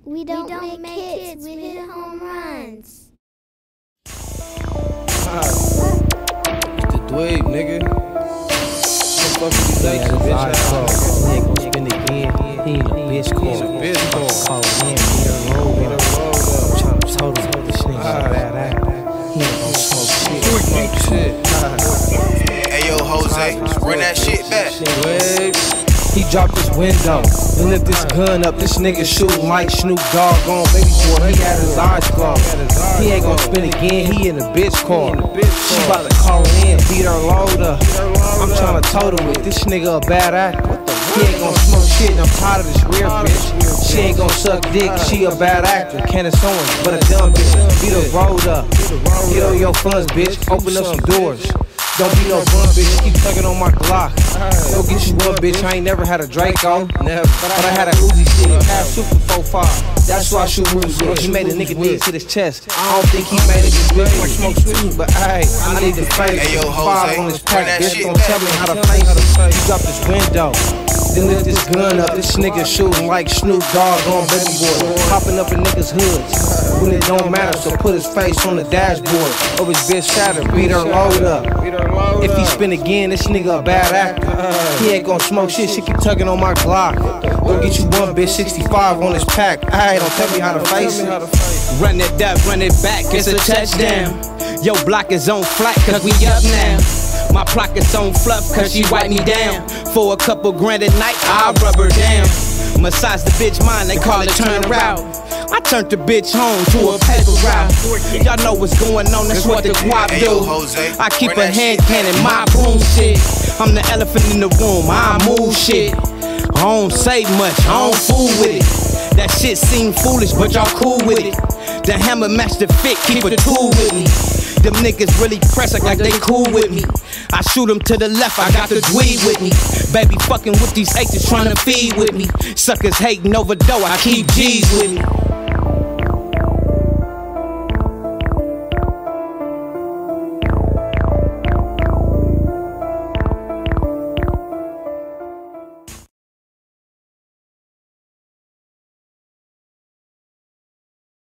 We don't make hits, we hit home runs. It's the dweeb, nigga. What the fuck is these bitch? He ain't gon' spin again. He ain't a bitch car. He's a bitch car. Call him, he done rolled up. I'm tryna told him this nigga's a bad actor. He ain't gon' smoke shit. Hey yo, Jose, run that shit back. He dropped his window and lift his gun up. This nigga shooting like Snoop Dogg on baby boy. He had his eyes closed. He ain't gon' spin again. He in a bitch car. She about to call in, beat her load up. I'm tryna total it. This nigga a bad actor. He ain't gon' smoke shit, and I'm tired of this weird bitch. She ain't gon' suck dick, she a bad actor. Candace Owens, but a dumb bitch. Beat her rolled up. Get on your funds, bitch. Open up some doors. Don't be no bum, bitch. Keep tugging on my Glock. Go get you one, bitch. I ain't never had a Draco. Never. But I had a Uzi stick. Had Super 4-5. That's why I shoot moves with. He made a nigga dig to his chest. I don't think he made it. This bitch like smoke too, but I need the face. Hey yo, Five on Jose, his pack. run that Bitch, shit don't tell me how to face. He dropped his window. Then lift this gun up. This nigga shooting like Snoop Dogg on baby boy. Popping up in niggas' hoods. When it don't matter, so put his face on the dashboard. Of his bitch shattered, beat her load up. If he spin again, this nigga a bad actor. He ain't gon' smoke shit, she keep tugging on my Glock. Go get you one, bitch, 65 on his pack. Aight, don't tell me how to face it. Run it up, run it back, it's a touchdown. Yo, block is on flat, cause we up now. My pocket's on fluff, cause she wipe me down. For a couple grand a night, I'll rub her down. Massage the bitch mine, they call it turn around. I turned the bitch home to a paper route. Y'all know what's going on, that's what the guap do. I keep a hand cannon, my boom shit. I'm the elephant in the room, I move shit. I don't say much, I don't fool with it. That shit seem foolish, but y'all cool with it. The hammer match the fit, keep a tool with me. Them niggas really press like they cool with me. I shoot them to the left, I got the dweeb with me. Baby fucking with these H's trying to feed with me. Suckers hating over dough, I keep G's with me.